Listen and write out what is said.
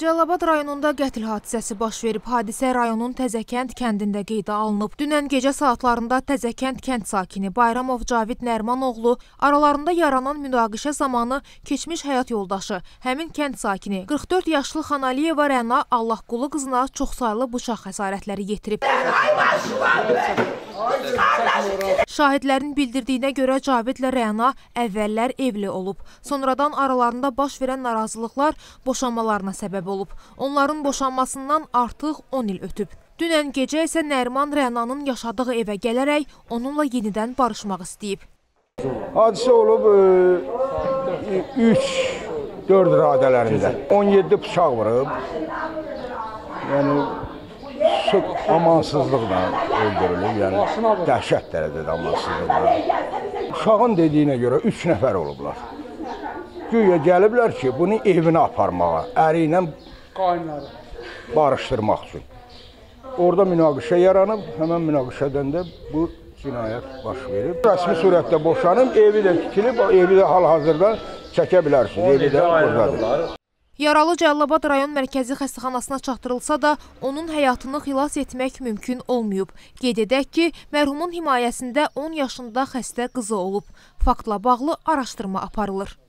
Cəlilabad rayonunda qətl hadisəsi baş verib. Hadisə rayonun Təzəkənd kəndində qeydə alınıb. Dünən gecə saatlarında Təzəkənd kənd sakini Bayramov Cavid Nərmanoğlu aralarında yaranan münaqişə zamanı keçmiş həyat yoldaşı, həmin kənd sakini 44 yaşlı Xanaliyeva Rəna Allahqulu qızına çoxsaylı bıçaq xəsarətləri yetirib. Şahidlərin bildirdiyinə görə Cavidlə Rəna əvvəllər evli olub. Sonradan aralarında baş verən narazılıqlar boşanmalarına səbəb olub. Onların boşanmasından artıq 10 il ötüb. Dünən gecə isə Nərman Rənanın yaşadığı evə gələrək onunla yenidən barışmaq istəyib. Hadisə olub 3-4 radələrində. 17 bıçaq vurub. Yəni amansızlıqla öldürülür, yəni dəhşət dərəcədə amansızlıqla. Uşağın dediyinə görə 3 nəfər olublar. Güya gəliblər ki, bunu evinə aparmağa, əri ilə barışdırmaq üçün. Orada münaqişə yaranıb, həmən münaqişədən də bu cinayət baş verib. Rəsmi surətdə boşanıb, evi də tikilib, evi də hal-hazırda çəkə bilərsiniz, evi də buradadır. Yaralı Cəlilabad rayon mərkəzi xəstəxanasına çatdırılsa da, onun həyatını xilas etmək mümkün olmayıb. Qeyd edək ki, mərhumun himayəsində 10 yaşında xəstə qızı olub. Faktla bağlı araşdırma aparılır.